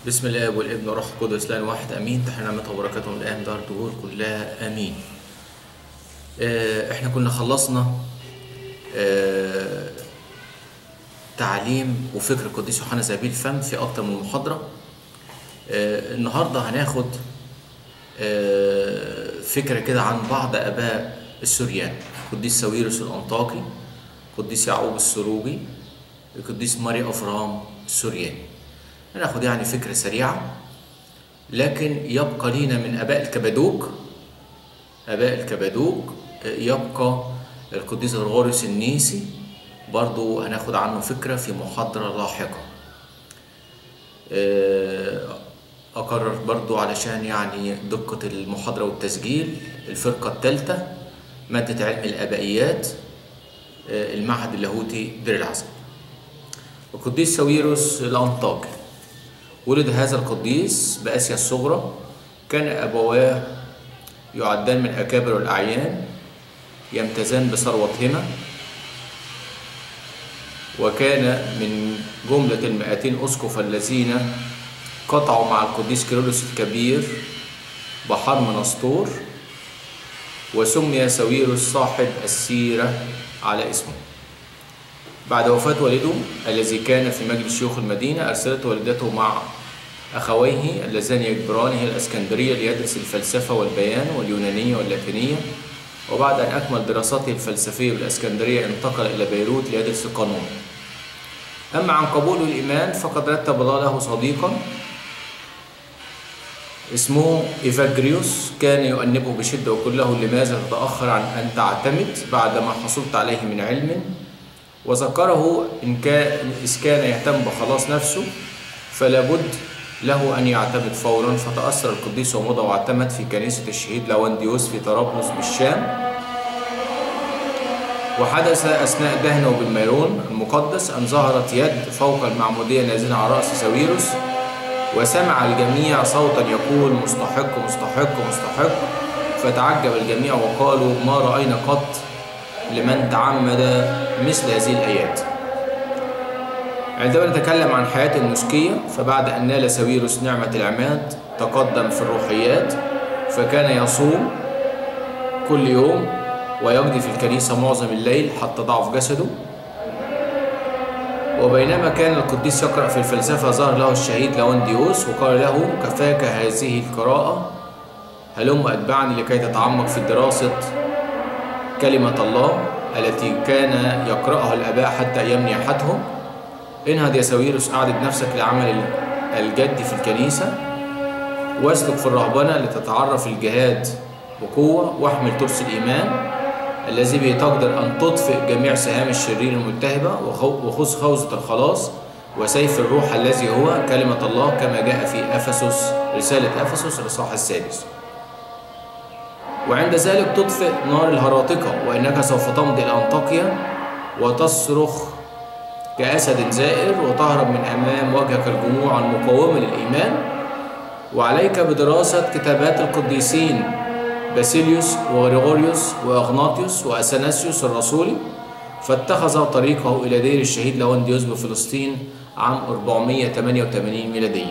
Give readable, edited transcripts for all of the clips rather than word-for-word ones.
بسم الله والابن والروح القدس لا واحد امين. تحل نعمته وبركاته من الايام دار الدهور كلها امين. احنا كنا خلصنا تعليم وفكر القديس يوحنا ذهبي الفم في اكتر من محاضره. النهارده هناخد فكره كده عن بعض اباء السوريان: القديس ساويرس الانطاكي، القديس يعقوب السروجي، القديس ماري افرام السورياني. هناخد يعني فكرة سريعة، لكن يبقى لينا من آباء الكبادوك يبقى القديس غرغوريوس النيسي، برضو هناخد عنه فكرة في محاضرة لاحقة. أقرر برضو علشان يعني دقة المحاضرة والتسجيل الفرقة الثالثة مادة علم الآبائيات، المعهد اللاهوتي دير العزب. القديس ساويرس الأنطاكي ولد هذا القديس بآسيا الصغرى. كان أبواه يعدان من أكابر الأعيان يمتازان بثروتهما، وكان من جملة 200 أسقف الذين قطعوا مع القديس كيرلس الكبير بحر منسطور، وسمي ساويرس صاحب السيرة على اسمه. بعد وفاة والده الذي كان في مجلس شيوخ المدينة، أرسلت والدته مع أخويه اللذان يجبرانه الإسكندرية ليدرس الفلسفة والبيان واليونانية واللاتينية، وبعد أن أكمل دراساته الفلسفية بالإسكندرية انتقل إلى بيروت ليدرس القانون. أما عن قبوله الإيمان فقد رتب الله له صديقا اسمه إيفاجريوس، كان يؤنبه بشدة ويقول له: لماذا تتأخر عن أن تعتمد بعدما حصلت عليه من علم؟ وذكره إذ كان يهتم بخلاص نفسه فلا بد له أن يعتمد فورا. فتأثر القديس ومضى واعتمد في كنيسة الشهيد لاونديوس في طرابلس بالشام. وحدث أثناء دهنه بالميرون المقدس أن ظهرت يد فوق المعمودية نازلة على رأس ساويرس، وسمع الجميع صوتا يقول: مستحق مستحق مستحق. فتعجب الجميع وقالوا: ما رأينا قط لمن تعمد مثل هذه الآيات. عندما نتكلم عن حياة النسكية، فبعد أن نال ساويرس نعمة العماد تقدم في الروحيات، فكان يصوم كل يوم ويقضي في الكنيسة معظم الليل حتى ضعف جسده. وبينما كان القديس يقرأ في الفلسفة ظهر له الشهيد لاونديوس وقال له: كفاك هذه القراءة، هلم أتبعني لكي تتعمق في دراسة كلمة الله التي كان يقرأها الآباء حتى أيام نياحتهم. انهض يا ساويرس، أعدد نفسك لعمل الجد في الكنيسة، واسلك في الرهبنة لتتعرف الجهاد بقوة، واحمل ترس الإيمان الذي به تقدر أن تطفئ جميع سهام الشرير الملتهبة، وخذ خوذة الخلاص وسيف الروح الذي هو كلمة الله، كما جاء في أفسس، رسالة أفسس الإصحاح 6. وعند ذلك تطفئ نار الهراطقة، وإنك سوف تمضي إلى أنطاكيا وتصرخ كأسد زائر وتهرب من أمام وجهك الجموع المقاومة للإيمان. وعليك بدراسة كتابات القديسين باسيليوس وغريغوريوس وأغناطيوس وأثناسيوس الرسولي. فاتخذ طريقه إلى دير الشهيد لاونديوس بفلسطين عام 488 ميلادية.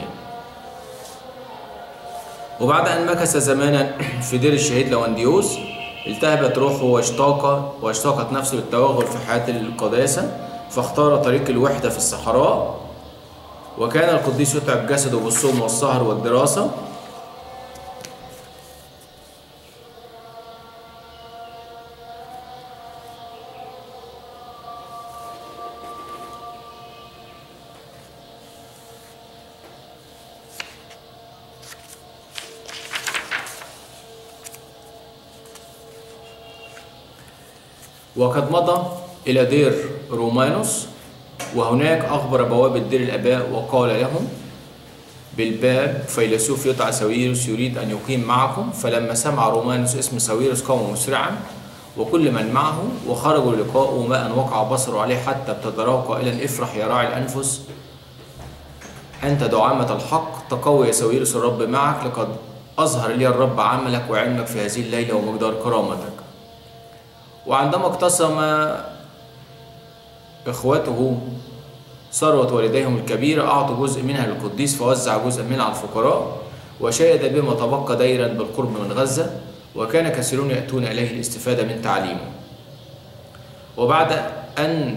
وبعد أن مكث زمانا في دير الشهيد لاونديوس، التهبت روحه واشتاقت نفسه للتوغل في حياة القداسة، فاختار طريق الوحدة في الصحراء. وكان القديس يتعب جسده بالصوم والسهر والدراسة. وقد مضى إلى دير رومانوس، وهناك أخبر بوابة دير الآباء وقال لهم: بالباب فيلسوف يدعى ساويرس يريد أن يقيم معكم. فلما سمع رومانوس اسم ساويرس قام مسرعا وكل من معه، وخرجوا للقاءه، ما أن وقع بصره عليه حتى ابتدراه قائلا: افرح يا راعي الأنفس، أنت دعامة الحق، تقوى يا ساويرس، الرب معك، لقد أظهر لي الرب عملك وعلمك في هذه الليلة ومقدار كرامتك. وعندما اقتسم إخوته ثروة والديهم الكبيرة أعطوا جزء منها للقديس فوزع جزء منها على الفقراء، وشاهد بما تبقى ديرا بالقرب من غزة، وكان كثيرون يأتون إليه الاستفادة من تعليمه. وبعد أن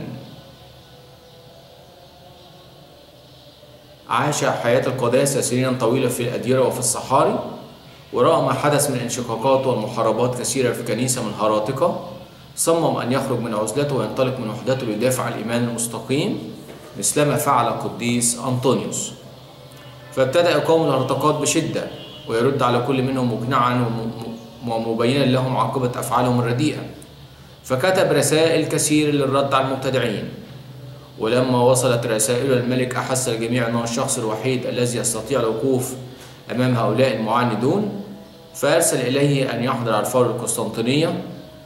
عاش حياة القداسة سنين طويلة في الأديرة وفي الصحاري، ورأى ما حدث من انشقاقات والمحاربات كثيرة في كنيسة من هراطقة، صمم أن يخرج من عزلته وينطلق من وحدته ليدافع عن الإيمان المستقيم مثلما فعل القديس أنطونيوس. فابتدأ يقاوم الهرطقات بشدة ويرد على كل منهم مقنعا ومبينا لهم عاقبة أفعالهم الرديئة، فكتب رسائل كثير للرد على المبتدعين. ولما وصلت رسائل الملك أحس الجميع أنه الشخص الوحيد الذي يستطيع الوقوف أمام هؤلاء المعاندون، فأرسل إليه أن يحضر على الفور القسطنطينية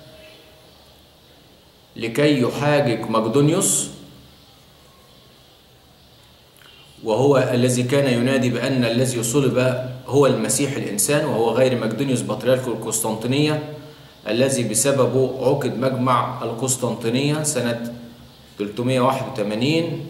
لكي يحاجج مقدونيوس، وهو الذي كان ينادي بأن الذي صلب هو المسيح الإنسان، وهو غير مقدونيوس بطريرك القسطنطينية الذي بسببه عقد مجمع القسطنطينية سنة 381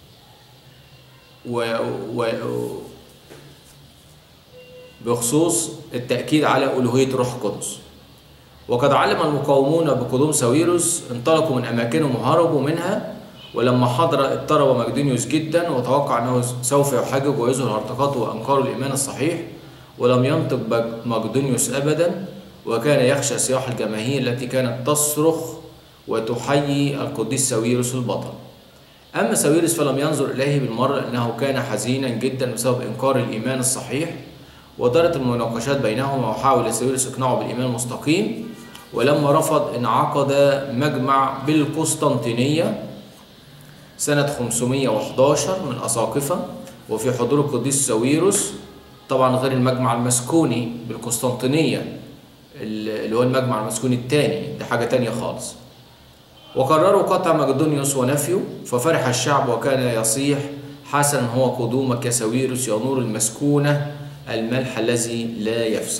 بخصوص التأكيد على ألوهية الروح القدس. وقد علم المقاومون بقدوم ساويرس انطلقوا من أماكنهم وهربوا منها، ولما حضر اضطرب مقدونيوس جدا وتوقع أنه سوف يحجج ويظهر هرطقته وأنكار الإيمان الصحيح، ولم ينطق مقدونيوس أبدا، وكان يخشى صياح الجماهير التي كانت تصرخ وتحيي القديس ساويرس البطل. أما ساويرس فلم ينظر إليه بالمرة، لأنه كان حزينا جدا بسبب إنكار الإيمان الصحيح، ودارت المناقشات بينهما وحاول ساويرس إقناعه بالإيمان المستقيم. ولما رفض انعقد مجمع بالقسطنطينية سنة 511 من الأساقفة وفي حضور القديس ساويرس، طبعا غير المجمع المسكوني بالقسطنطينية اللي هو المجمع المسكوني الثاني، ده حاجة تانية خالص. وقرروا قطع مقدونيوس ونفيه، ففرح الشعب وكان يصيح: حسنا هو قدومك يا ساويرس يا نور المسكونة الملح الذي لا يفسد.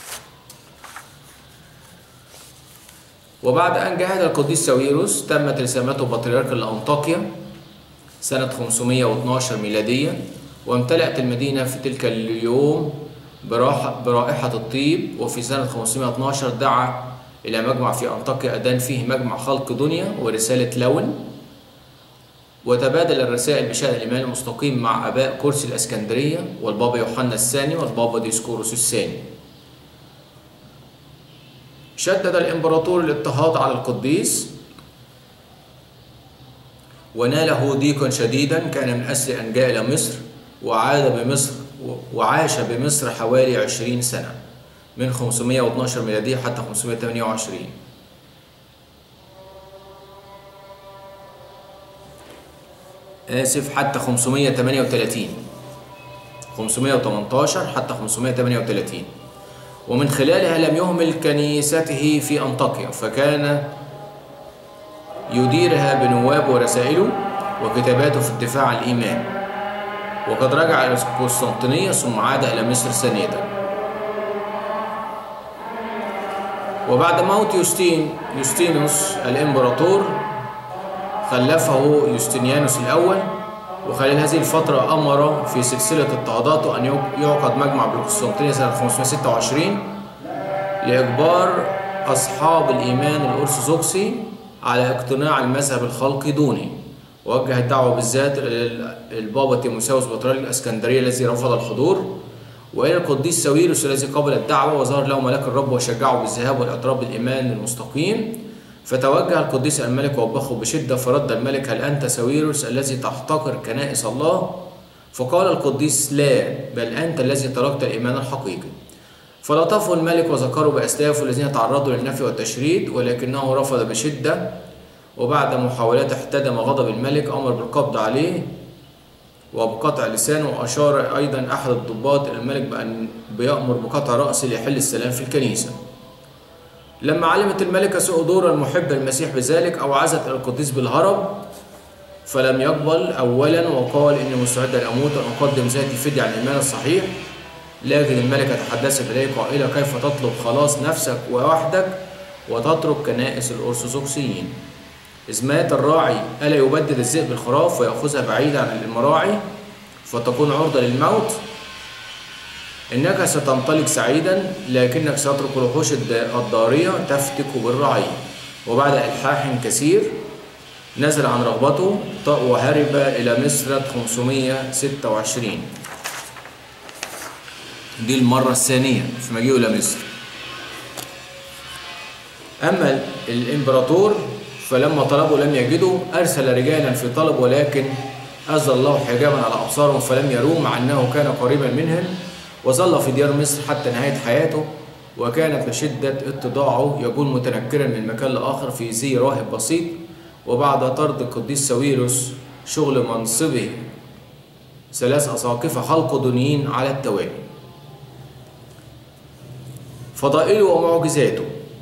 وبعد أن جاهد القديس ساويرس تمت رسامته بطريرك لأنطاكيا سنة 512 ميلادية، وامتلأت المدينة في تلك اليوم برائحة الطيب. وفي سنة 512 دعا إلى مجمع في أنطاكيا أدان فيه مجمع خلق دنيا ورسالة لون، وتبادل الرسائل بشأن الإيمان المستقيم مع آباء كرسي الإسكندرية والبابا يوحنا الثاني والبابا ديسكوروس الثاني. شدد الإمبراطور الاضطهاد على القديس وناله ضيقا شديدا، كان من أسر أن جاء إلى مصر وعاش بمصر حوالي 20 سنة من 512 ميلادية حتى 528. حتى 538 518 حتى 538. ومن خلالها لم يهمل كنيسته في أنطاكيا، فكان يديرها بنواب ورسائله وكتاباته في الدفاع عن الإيمان. وقد رجع إلى القسطنطينية ثم عاد إلى مصر ثانية. وبعد موت يوستينوس الإمبراطور خلفه يوستينيانوس الأول، وخلال هذه الفترة أمر في سلسلة اضطهاداته أن يعقد مجمع بالقسطنطينية سنة 526 لإجبار أصحاب الإيمان الأرثوذكسي على اقتناع المذهب الخلقدوني. ووجه الدعوة بالذات البابا تيموساوس بطريرك الإسكندرية الذي رفض الحضور، وإلى القديس ساويرس الذي قبل الدعوة وظهر له ملاك الرب وشجعه بالذهاب والاعتراف بالإيمان المستقيم. فتوجه القديس الملك ووبخه بشدة، فرد الملك: هل أنت ساويرس الذي تحتقر كنائس الله؟ فقال القديس: لا، بل أنت الذي تركت الإيمان الحقيقي. فلطفه الملك وذكره بأسلافه الذين تعرضوا للنفي والتشريد، ولكنه رفض بشدة. وبعد محاولات احتدم غضب الملك، أمر بالقبض عليه وبقطع لسانه، وأشار أيضا أحد الضباط إلى الملك بأن بيأمر بقطع رأسه ليحل السلام في الكنيسة. لما علمت الملكة سوء دور المحب المسيح بذلك أوعزت إلى القديس بالهرب، فلم يقبل أولا، وقال: إني مستعد أن أموت وأن أقدم ذاتي فدية عن الإيمان الصحيح. لكن الملكة تحدثت إليه قائلة: كيف تطلب خلاص نفسك وحدك وتترك كنائس الأرثوذكسيين؟ إذ مات الراعي ألا يبدد الذئب الخراف ويأخذها بعيدا عن المراعي فتكون عرضة للموت؟ إنك ستنطلق سعيدا لكنك ستترك الوحوش الضارية تفتك بالرعية. وبعد إلحاح كثير نزل عن رغبته وهرب إلى مصر 526. دي المرة الثانية في مجيئه إلى مصر. أما الإمبراطور فلما طلبوا لم يجدوا، أرسل رجالا في طلب ولكن أزل الله حجابا على أبصارهم فلم يروه، مع أنه كان قريبا منهم، وظل في ديار مصر حتى نهاية حياته. وكانت لشدة اتضاعه يكون متنكرا من مكان لآخر في زي راهب بسيط. وبعد طرد القديس ساويرس شغل منصبه 3 أساقفة خلقدونيين على التوالي. فضائله ومعجزاته.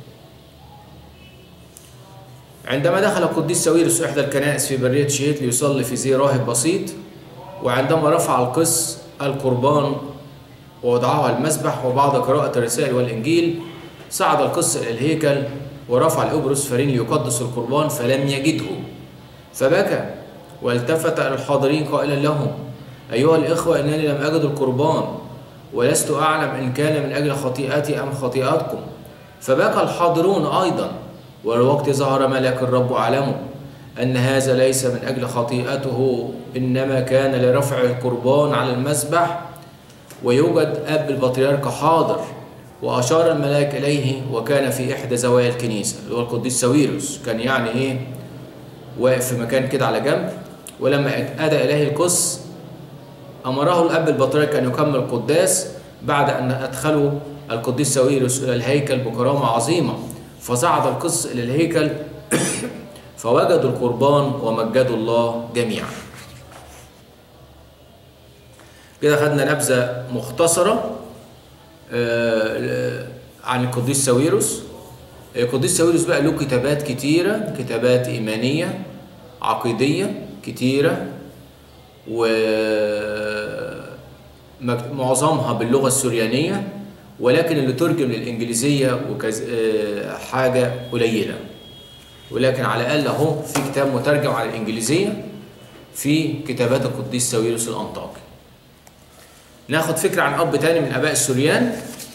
عندما دخل القديس ساويرس إحدى الكنائس في برية شهيت ليصلي في زي راهب بسيط، وعندما رفع القس القربان ووضعه على المسبح وبعد قراءة الرسائل والإنجيل صعد القس إلى الهيكل ورفع الأبرص فرين ليقدس القربان فلم يجده، فبكى والتفت إلى الحاضرين قائلا لهم: أيها الإخوة، إنني لم أجد القربان ولست أعلم إن كان من أجل خطيئتي أم خطيئتكم. فبكى الحاضرون أيضا. والوقت ظهر ملاك الرب أعلمه أن هذا ليس من أجل خطيئته، إنما كان لرفع القربان على المسبح، ويوجد أب البطريرك حاضر. وأشار الملاك إليه وكان في إحدى زوايا الكنيسة، اللي هو القديس ساويرس. كان يعني إيه، واقف في مكان كده على جنب. ولما أدى إليه القس أمره الأب البطريرك أن يكمل القداس بعد أن أدخلوا القديس ساويرس إلى الهيكل بكرامة عظيمة. فصعد القس إلى الهيكل فوجدوا القربان ومجدوا الله جميعا. كده خدنا نبذة مختصرة عن القديس ساويرس. القديس ساويرس بقى له كتابات كتيرة، كتابات إيمانية عقيدية كتيرة، ومعظمها باللغة السريانية، ولكن اللي ترجم للإنجليزية حاجة قليلة. ولكن على الأقل أهو في كتاب مترجم على الإنجليزية في كتابات القديس ساويرس الأنطاكي. ناخد فكرة عن أب تاني من آباء السوريان،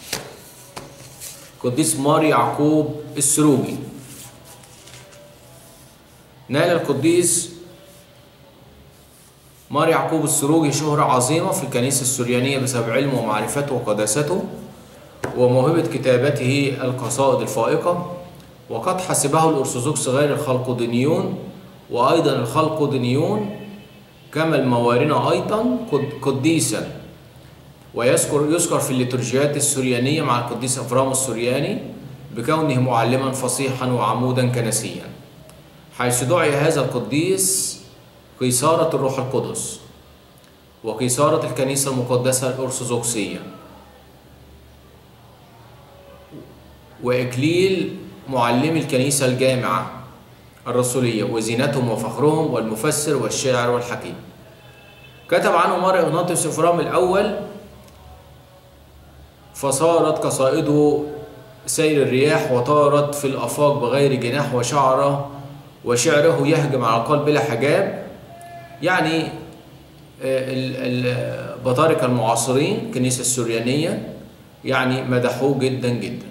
قديس مار يعقوب السروجي. نال القديس مار يعقوب السروجي شهرة عظيمة في الكنيسة السريانية بسبب علمه ومعرفته وقداسته وموهبة كتابته القصائد الفائقة. وقد حسبه الأرثوذكس غير الخلقدونيون وأيضا الخلقدونيون كما الموارنة أيضا قديسا، ويذكر في الليتورجيات السريانية مع القديس أفرام السرياني بكونه معلما فصيحا وعمودا كنسيا، حيث دعي هذا القديس قيصارة الروح القدس وقيصارة الكنيسة المقدسة الأرثوذكسية، وإكليل معلمي الكنيسة الجامعة الرسولية وزينتهم وفخرهم والمفسر والشاعر والحكيم. كتب عنه مار إغناطيوس إفرام الأول، فصارت قصائده سير الرياح وطارت في الآفاق بغير جناح وشعره يهجم على القلب بلا حجاب. يعني البطاركة المعاصرين الكنيسة السريانية يعني مدحوه جدا جدا.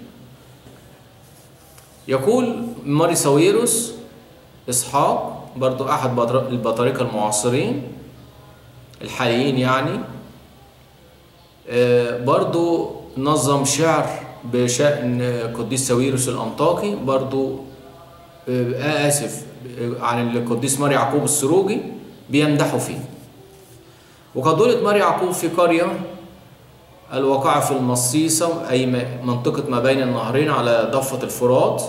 يقول ماري ساويرس إسحاق برضو أحد البطاركة المعاصرين الحاليين، يعني برضو نظم شعر بشأن قديس ساويرس الأنطاكي، برضو عن القديس مار يعقوب السروجي بيمدحوا فيه. وقد ولد مار يعقوب في قرية الواقعة في المصيصة، أي منطقة ما بين النهرين على ضفة الفرات،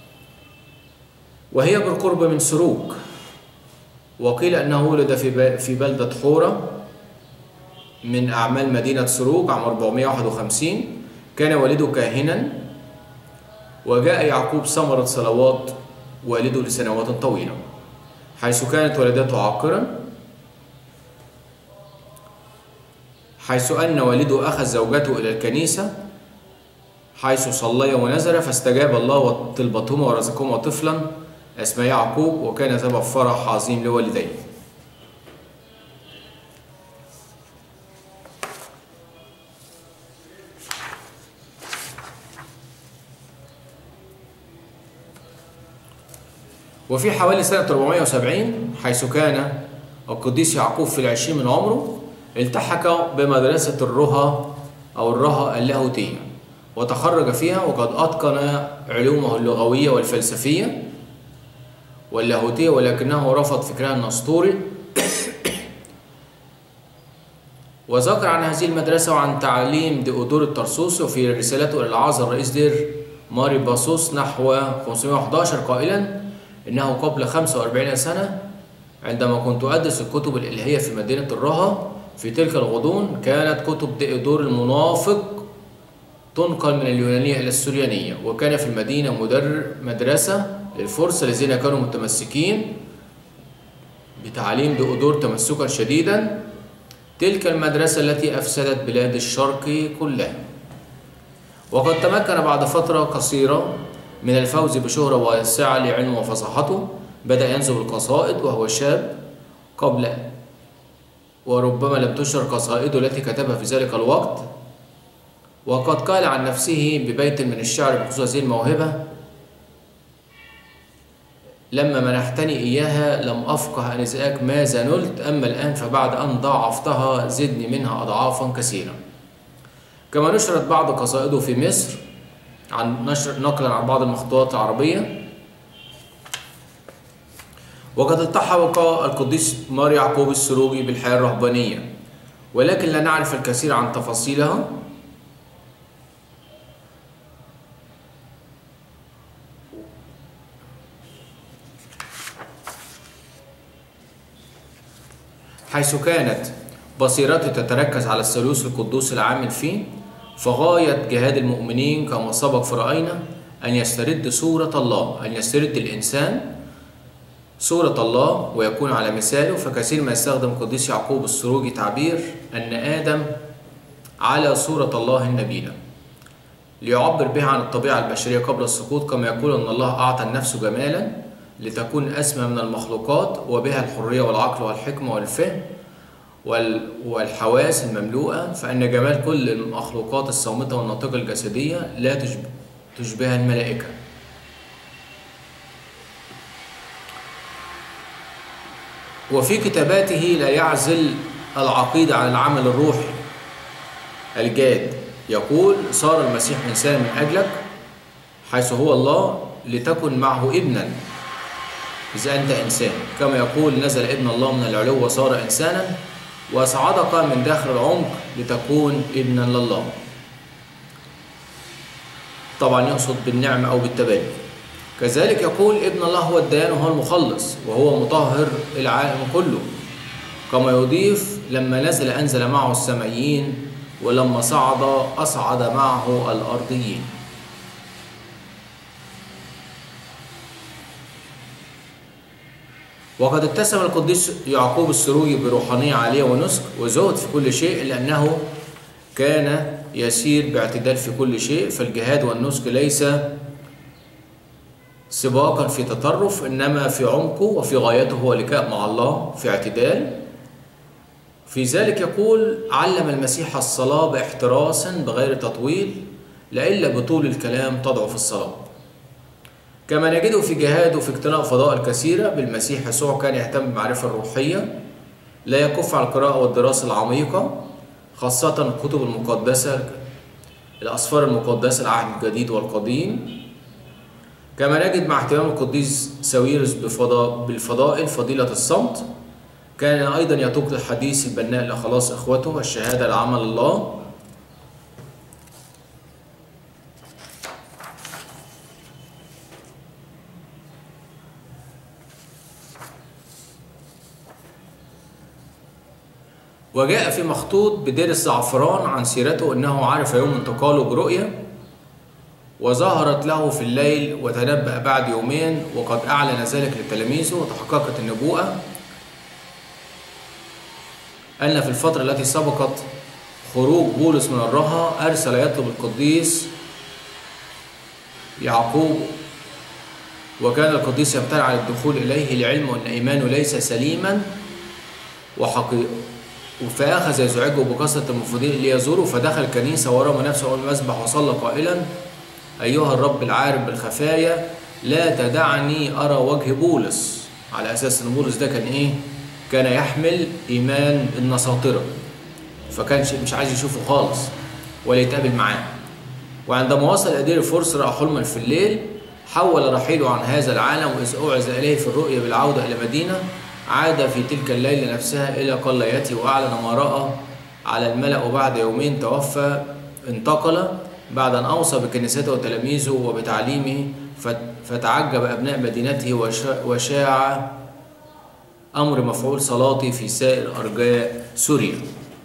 وهي بالقرب من سروج. وقيل أنه ولد في بلدة حورة من أعمال مدينة سروج عام 451. كان والده كاهنا، وجاء يعقوب ثمرة صلوات والده لسنوات طويلة، حيث كانت والدته عاقرا، حيث أن والده أخذ زوجته إلى الكنيسة حيث صليا ونذر، فاستجاب الله طلبتهما ورزقهما طفلا اسمه يعقوب، وكان سبب فرح عظيم لوالديه. وفي حوالي سنة 470 حيث كان القديس يعقوب في 20 من عمره التحق بمدرسة الرها اللاهوتية وتخرج فيها، وقد أتقن علومه اللغوية والفلسفية واللاهوتية، ولكنه رفض فكرها النسطوري. وذكر عن هذه المدرسة وعن تعليم ديودور الطرسوسي وفي رسالته إلى العازر رئيس دير ماري باسوس نحو 511 قائلا إنه قبل 45 سنة عندما كنت أدرس الكتب الإلهية في مدينة الرها في تلك الغضون كانت كتب ديودور المنافق تنقل من اليونانية إلى السريانية، وكان في المدينة مدرسة للفرس الذين كانوا متمسكين بتعليم ديودور تمسكا شديدا، تلك المدرسة التي أفسدت بلاد الشرق كلها. وقد تمكن بعد فترة قصيرة من الفوز بشهرة واسعة لعلمه وفصاحته، بدأ ينزل القصائد وهو شاب قبل، وربما لم تشهر قصائده التي كتبها في ذلك الوقت. وقد قال عن نفسه ببيت من الشعر بخصوص هذه الموهبة: لما منحتني إياها لم أفقه آنذاك ماذا نلت، أما الآن فبعد أن ضاعفتها زدني منها أضعافا كثيرة. كما نشرت بعض قصائده في مصر نقلا عن بعض المخطوطات العربية. وقد التحق القديس مار يعقوب السروجي بالحياة الرهبانية، ولكن لا نعرف الكثير عن تفاصيلها. حيث كانت بصيرته تتركز على الثالوث القدوس العامل فيه، فغاية جهاد المؤمنين كما سبق فرأينا أن يسترد صورة الله، أن يسترد الإنسان صورة الله ويكون على مثاله. فكثير ما يستخدم القديس يعقوب السروجي تعبير أن آدم على صورة الله النبيلة ليعبر بها عن الطبيعة البشرية قبل السقوط، كما يقول أن الله أعطى النفس جمالا لتكون أسمى من المخلوقات وبها الحرية والعقل والحكمة والفهم والحواس المملوءة، فإن جمال كل المخلوقات الصامتة والناطقة الجسدية لا تشبه الملائكة. وفي كتاباته لا يعزل العقيدة عن العمل الروحي الجاد، يقول: صار المسيح إنسانا من أجلك حيث هو الله لتكن معه ابنا إذا أنت إنسان، كما يقول: نزل ابن الله من العلو وصار إنسانا وأصعدك من داخل العمق لتكون ابنا لله. طبعا يقصد بالنعمة أو بالتبادل. كذلك يقول: ابن الله هو الديان وهو المخلص وهو مطهر العالم كله، كما يضيف: لما نزل أنزل معه السمائيين ولما صعد أصعد معه الأرضيين. وقد اتسم القديس يعقوب السروجي بروحانية عالية ونسك وزهد في كل شيء، لأنه كان يسير باعتدال في كل شيء، فالجهاد والنسك ليس سباقا في تطرف، إنما في عمقه وفي غايته هو لقاء مع الله في اعتدال. في ذلك يقول: علم المسيح الصلاة باحتراس بغير تطويل، لئلا بطول الكلام تضعف الصلاة. كما نجده في جهاده في اقتناء فضائل كثيرة بالمسيح يسوع، كان يهتم بالمعرفة الروحية، لا يكف عن القراءة والدراسة العميقة، خاصة الكتب المقدسة، الأسفار المقدسة العهد الجديد والقديم. كما نجد مع اهتمام القديس ساويرس بالفضائل فضيلة الصمت، كان أيضا يتوق الحديث البناء لخلاص إخوته والشهادة لعمل الله. وجاء في مخطوط بدير الزعفران عن سيرته أنه عرف يوم انتقاله برؤية وظهرت له في الليل وتنبأ بعد يومين، وقد أعلن ذلك لتلاميذه، وتحققت النبوءة أن في الفترة التي سبقت خروج بولس من الرها أرسل يطلب القديس يعقوب وكان القديس يمتنع عن الدخول إليه لعلمه أن إيمانه ليس سليما وحقيقي. فأخذ يزعجه بكثرة المفردين ليزوره، فدخل الكنيسة ورمى نفسه أمام المسبح وصلى قائلا: أيها الرب العارف بالخفايا لا تدعني أرى وجه بولس. على أساس أن بولس ده كان إيه؟ كان يحمل إيمان النصاطرة، فكان مش عايز يشوفه خالص ولا يتقابل معاه. وعندما وصل أدير الفرس رأى حلما في الليل، حول رحيله عن هذا العالم، وإذ أوعز إليه في الرؤيا بالعودة إلى مدينة، عاد في تلك الليلة نفسها إلى قليته وأعلن ما رأى على الملأ. وبعد يومين توفى، انتقل بعد أن أوصى بكنيسته وتلاميذه وبتعليمه، فتعجب أبناء مدينته وشاع أمر مفعول صلاته في سائر أرجاء سوريا.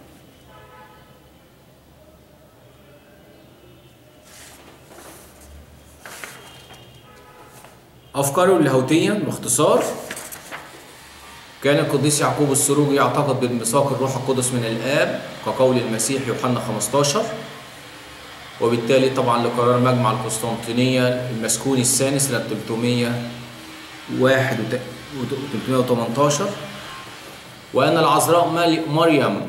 أفكاره اللاهوتية باختصار: كان القديس يعقوب السروجي يعتقد بميثاق الروح القدس من الآب كقول المسيح يوحنا 15، وبالتالي طبعا لقرار مجمع القسطنطينية المسكوني الثاني سنة 318، وأن العذراء مريم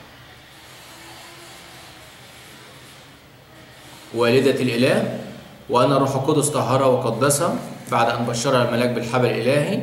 والدة الإله، وأن الروح القدس طهرها وقدسها بعد أن بشرها الملاك بالحبل الإلهي.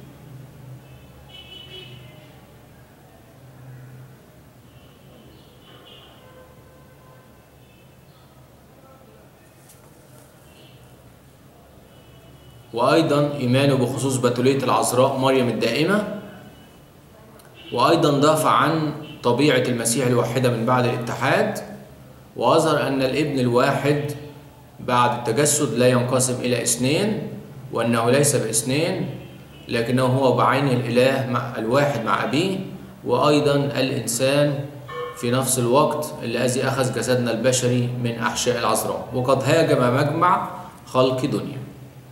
وأيضا إيمانه بخصوص بتولية العذراء مريم الدائمة، وأيضا دافع عن طبيعة المسيح الواحدة من بعد الاتحاد، وأظهر أن الابن الواحد بعد التجسد لا ينقسم إلى اثنين، وأنه ليس باثنين لكنه هو بعين الإله الواحد مع أبيه، وأيضا الإنسان في نفس الوقت الذي أخذ جسدنا البشري من أحشاء العذراء. وقد هاجم مجمع خلق دنيا.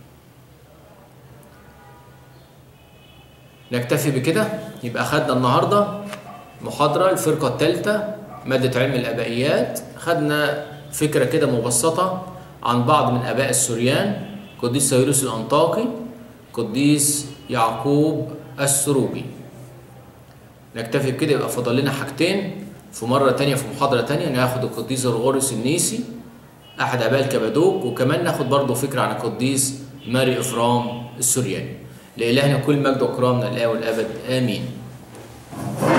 نكتفي بكده. يبقى أخدنا النهاردة محاضرة الفرقة الثالثة مادة علم الآبائيات. خدنا فكرة كده مبسطة عن بعض من آباء السوريان: قديس سيروس الأنطاكي، قديس يعقوب السروجي. نكتفي بكده. يبقى فاضل لنا حاجتين في مرة تانية، في محاضرة تانية ناخد القديس غرغوريوس النيسي أحد آباء الكبادوك، وكمان ناخد برضه فكرة عن القديس ماري إفرام السورياني. لإلهنا كل مجد وإكرام من الآن والأبد، آمين.